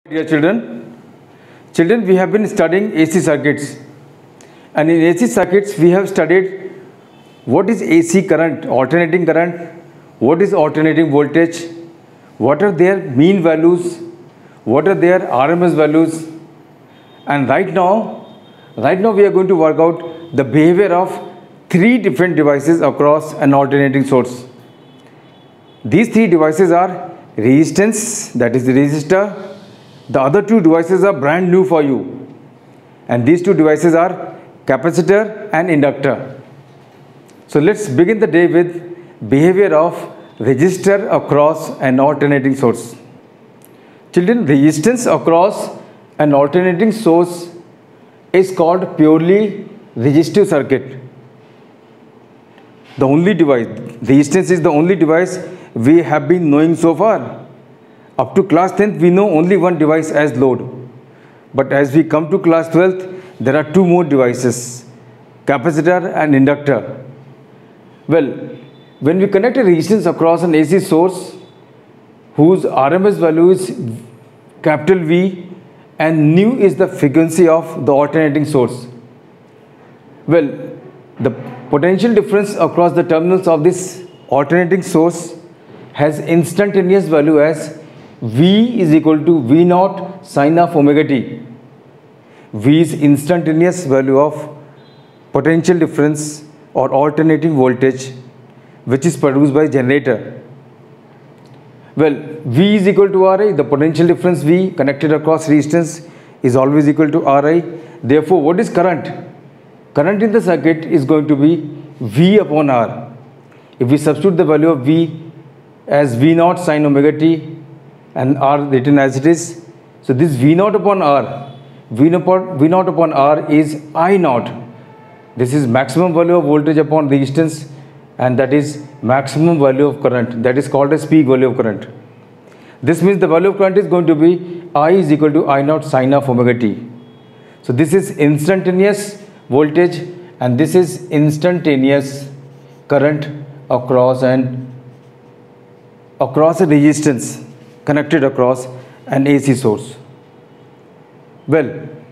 Dear children, we have been studying AC circuits, and in AC circuits we have studied what is AC current, alternating current, what is alternating voltage, what are their mean values, what are their RMS values, and right now we are going to work out the behavior of three different devices across an alternating source. These three devices are resistance, that is the resistor. The other two devices are brand new for you, and these two devices are capacitor and inductor. So let's begin the day with behavior of resistor across an alternating source. Children, resistance across an alternating source is called purely resistive circuit. The only device, resistance is the only device we have been knowing so far. Up to class 10th, we know only one device as load. But as we come to class 12th, there are two more devices, capacitor and inductor. Well, when we connect a resistance across an AC source, whose RMS value is capital V and nu is the frequency of the alternating source. Well, the potential difference across the terminals of this alternating source has instantaneous value as V is equal to V naught sine of omega t. V is instantaneous value of potential difference or alternating voltage which is produced by generator. Well, V is equal to Ri, the potential difference V connected across resistance is always equal to Ri. Therefore, what is current? Current in the circuit is going to be V upon R. If we substitute the value of V as V naught sine omega t and R written as it is, so this V naught upon R, V naught upon R is I naught. This is maximum value of voltage upon resistance, and that is maximum value of current, that is called as peak value of current. This means the value of current is going to be I is equal to I naught sine of omega t. So this is instantaneous voltage and this is instantaneous current across a resistance connected across an AC source. Well,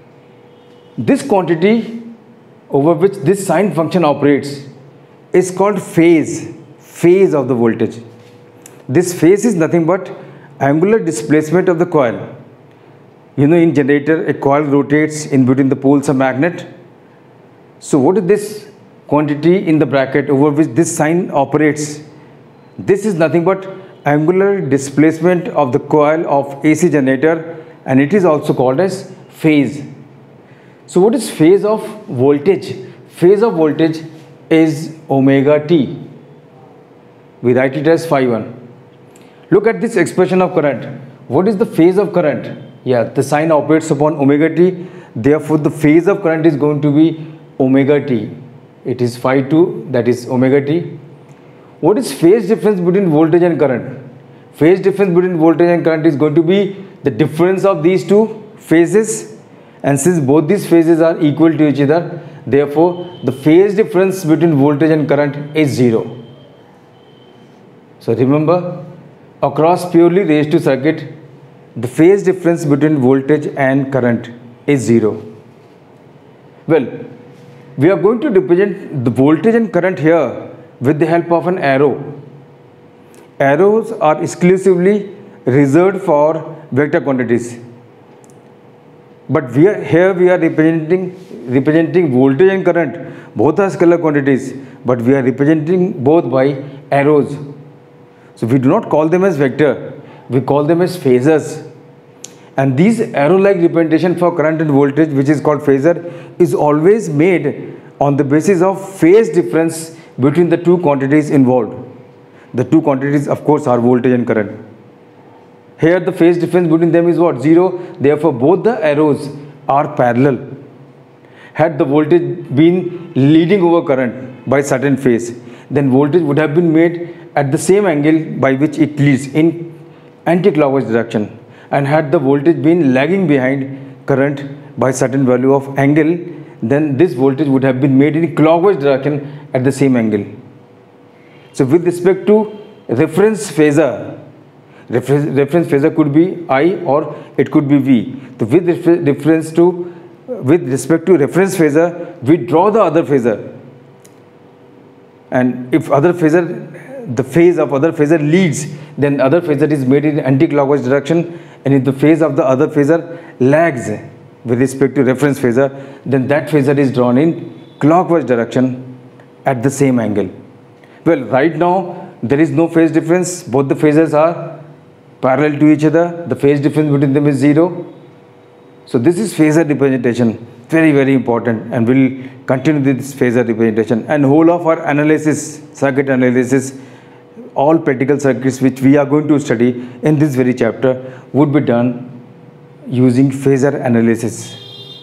this quantity over which this sine function operates is called phase of the voltage. This phase is nothing but angular displacement of the coil. You know, in generator a coil rotates, in between the poles a magnet. So what is this quantity in the bracket over which this sine operates? This is nothing but angular displacement of the coil of AC generator, and it is also called as phase. So what is phase of voltage? Phase of voltage is omega t. We write it as phi 1. Look at this expression of current. What is the phase of current? Yeah, the sine operates upon omega t. Therefore, the phase of current is going to be omega t. It is phi 2, that is omega t. What is phase difference between voltage and current? Phase difference between voltage and current is going to be the difference of these two phases, and since both these phases are equal to each other, therefore the phase difference between voltage and current is 0. So remember, across purely resistive circuit, the phase difference between voltage and current is 0. Well, we are going to represent the voltage and current here with the help of an arrow. Arrows are exclusively reserved for vector quantities. But we are representing voltage and current. Both are scalar quantities, but we are representing both by arrows. So we do not call them as vector, we call them as phasors. And these arrow-like representation for current and voltage, which is called phasor, is always made on the basis of phase difference between the two quantities involved. The two quantities, of course, are voltage and current. Here the phase difference between them is what? 0. Therefore, both the arrows are parallel. Had the voltage been leading over current by certain phase, then voltage would have been made at the same angle by which it leads in anti-clockwise direction. And had the voltage been lagging behind current by certain value of angle, then this voltage would have been made in clockwise direction at the same angle. So with respect to reference phasor, reference phasor could be I or it could be V. So with respect to reference phasor, we draw the other phasor, and if other phasor, the phase of other phasor leads, then other phasor is made in anti-clockwise direction, and if the phase of the other phasor lags with respect to reference phasor, then that phasor is drawn in clockwise direction at the same angle. Well, right now there is no phase difference, both the phasors are parallel to each other, the phase difference between them is 0. So this is phasor representation, very important, and we'll continue this phasor representation. And whole of our analysis, circuit analysis, all practical circuits which we are going to study in this very chapter would be done using phasor analysis.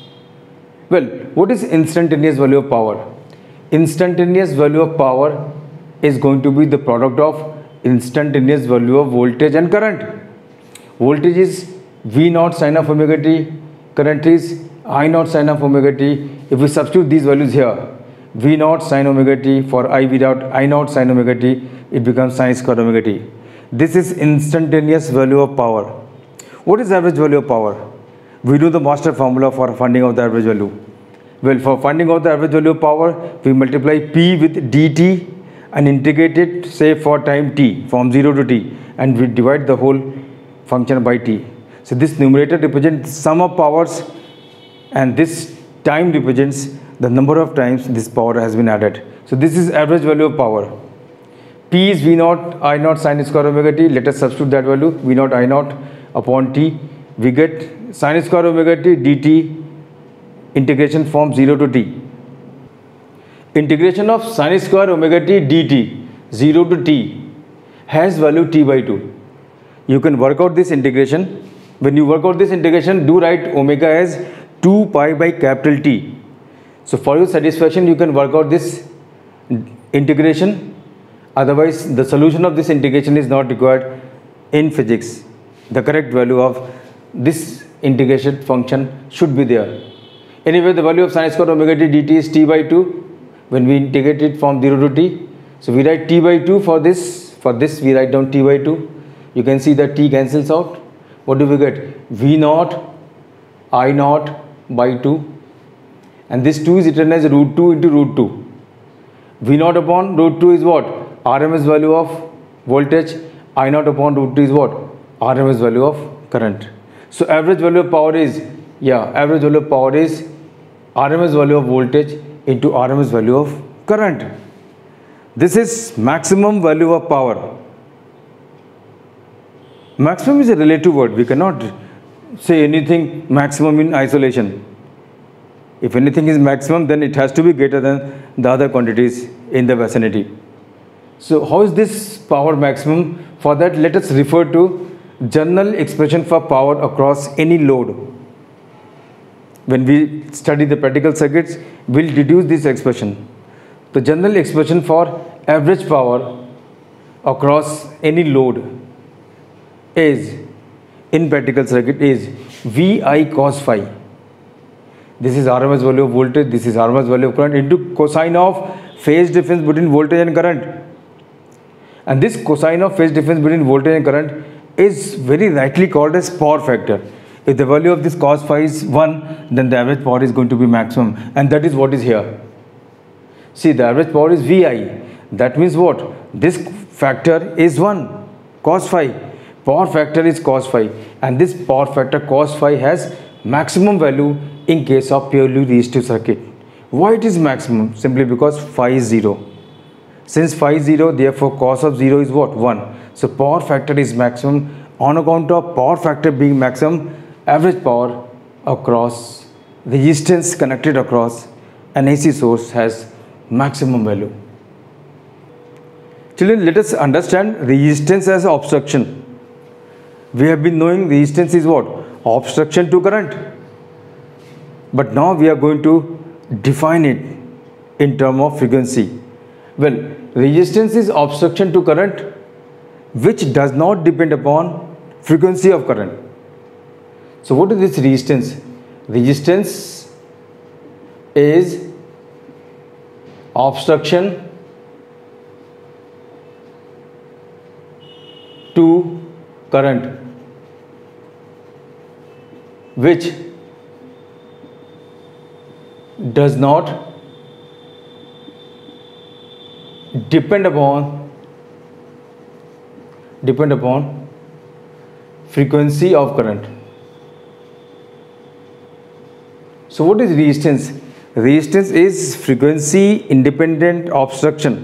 Well, what is instantaneous value of power? Instantaneous value of power is going to be the product of instantaneous value of voltage and current. Voltage is V naught sin of omega t, current is I naught sin of omega t. If we substitute these values here, V naught sin omega t for I without I naught sin omega t, it becomes sin square omega t. This is instantaneous value of power. What is average value of power? We know the master formula for finding out the average value. Well, for finding out the average value of power, we multiply P with dt and integrate it, say, for time t from 0 to t, and we divide the whole function by t. So this numerator represents sum of powers, and this time represents the number of times this power has been added. So this is average value of power. P is V naught I naught sin square omega t. Let us substitute that value, V naught I naught upon t. We get sin square omega t dt, integration from 0 to t. Integration of sin square omega t dt 0 to t has value t by 2. You can work out this integration. When you work out this integration, do write omega as 2 pi by capital T. So for your satisfaction, you can work out this integration. Otherwise, the solution of this integration is not required in physics. The correct value of this integration function should be there. Anyway, the value of sin square omega t dt is t by 2 when we integrate it from 0 to t. So we write t by 2 for this. For this, we write down t by 2. You can see that t cancels out. What do we get? V naught I naught by 2. And this 2 is written as root 2 into root 2. V naught upon root 2 is what? RMS value of voltage. I naught upon root 2 is what? RMS value of current. So average value of power is, average value of power is RMS value of voltage into RMS value of current. This is maximum value of power. Maximum is a relative word. We cannot say anything maximum in isolation. If anything is maximum, then it has to be greater than the other quantities in the vicinity. So how is this power maximum? For that, let us refer to general expression for power across any load. When we study the practical circuits, we will deduce this expression. The general expression for average power across any load is, in practical circuit, is Vi cos phi. This is RMS value of voltage, this is RMS value of current into cosine of phase difference between voltage and current. And this cosine of phase difference between voltage and current is very rightly called as power factor. If the value of this cos phi is 1, then the average power is going to be maximum, and that is what is here. See, the average power is Vi. That means what? This factor is 1, cos phi. Power factor is cos phi, and this power factor cos phi has maximum value in case of purely resistive circuit. Why it is maximum? Simply because phi is 0. Since phi is 0, therefore cos of 0 is what? 1. So power factor is maximum. On account of power factor being maximum, average power across resistance connected across an AC source has maximum value. Children, let us understand resistance as obstruction. We have been knowing resistance is what? Obstruction to current. But now we are going to define it in terms of frequency. Well, resistance is obstruction to current which does not depend upon frequency of current. So what is this resistance? Resistance is obstruction to current which does not depend upon frequency of current. So what is resistance? Resistance is frequency independent obstruction.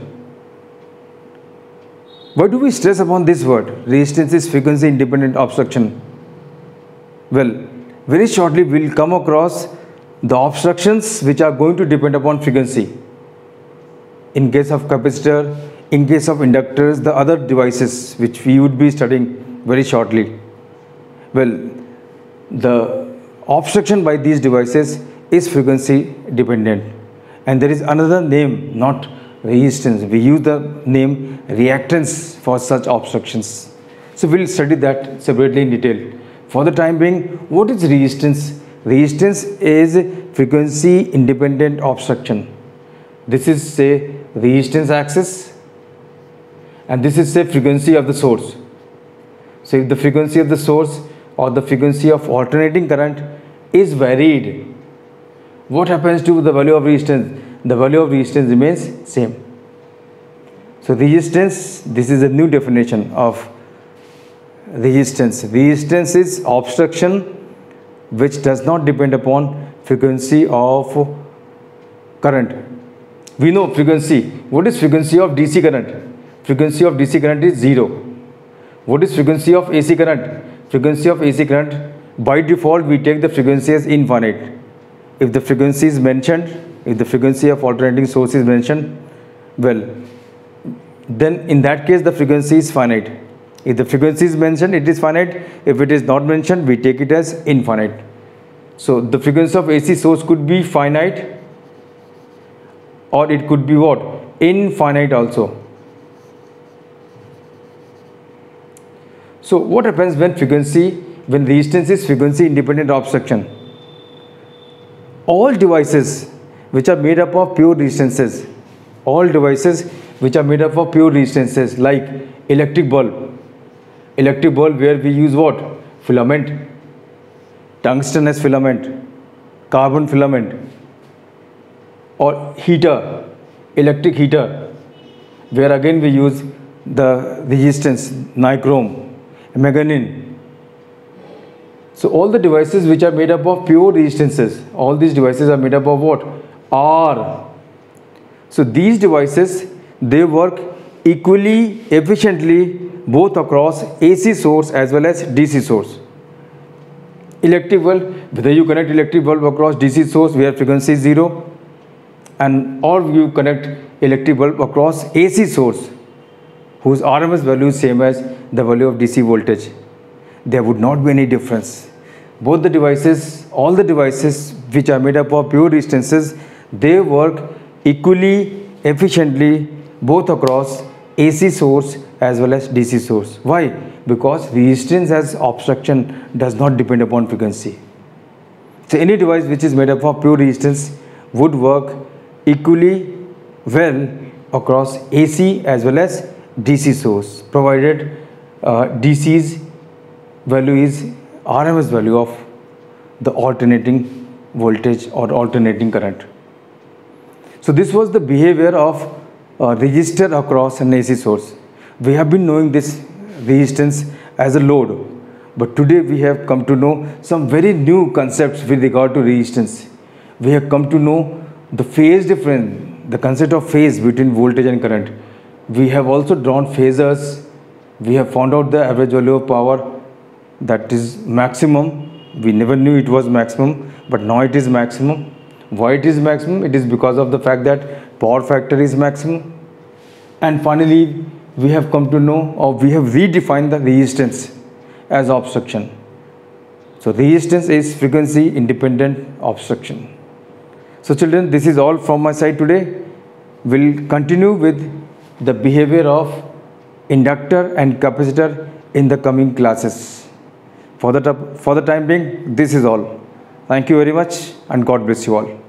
Why do we stress upon this word? Resistance is frequency independent obstruction. Well, very shortly we will come across the obstructions which are going to depend upon frequency. In case of capacitor, in case of inductors, the other devices which we would be studying very shortly. Well, the obstruction by these devices is frequency dependent, and there is another name, not resistance. We use the name reactance for such obstructions. So we will study that separately in detail. For the time being, what is resistance? Resistance is frequency independent obstruction. This is say resistance axis, and this is say frequency of the source. So if the frequency of the source or the frequency of alternating current is varied, what happens to the value of resistance? The value of resistance remains same. So resistance, this is a new definition of resistance. Resistance is obstruction which does not depend upon frequency of current. We know frequency. What is frequency of DC current? Frequency of DC current is 0. What is frequency of AC current? Frequency of AC current, by default we take the frequency as infinite. If the frequency is mentioned, if the frequency of alternating source is mentioned, well, then in that case the frequency is finite. If the frequency is mentioned, it is finite. If it is not mentioned, we take it as infinite. So the frequency of AC source could be finite, or it could be what? Infinite also. So what happens when resistance is frequency independent obstruction? All devices which are made up of pure resistances, like electric bulb where we use what? Filament, tungsten as filament, carbon filament, or heater, electric heater, where again we use the resistance, nichrome, manganese. So all the devices which are made up of pure resistances, all these devices are made up of what? R. So these devices, they work equally efficiently both across AC source as well as DC source. Electric bulb, whether you connect electric bulb across DC source where frequency is 0, or you connect electric bulb across AC source whose RMS value is same as the value of DC voltage, there would not be any difference. Both the devices, all the devices which are made up of pure resistances, they work equally efficiently both across AC source as well as DC source. Why? Because resistance as obstruction does not depend upon frequency. So any device which is made up of pure resistance would work equally well across AC as well as DC source, provided DC's value is RMS value of the alternating voltage or alternating current. So this was the behavior of resistor across an AC source. We have been knowing this resistance as a load, but today we have come to know some very new concepts with regard to resistance. We have come to know the phase difference, the concept of phase between voltage and current. We have also drawn phasors. We have found out the average value of power, that is maximum. We never knew it was maximum, but now it is maximum. Why it is maximum? It is because of the fact that power factor is maximum. And finally, we have come to know, or we have redefined the resistance as obstruction. So resistance is frequency independent obstruction. So children, this is all from my side today. We'll continue with the behavior of inductor and capacitor in the coming classes. For the time being, this is all. Thank you very much, and God bless you all.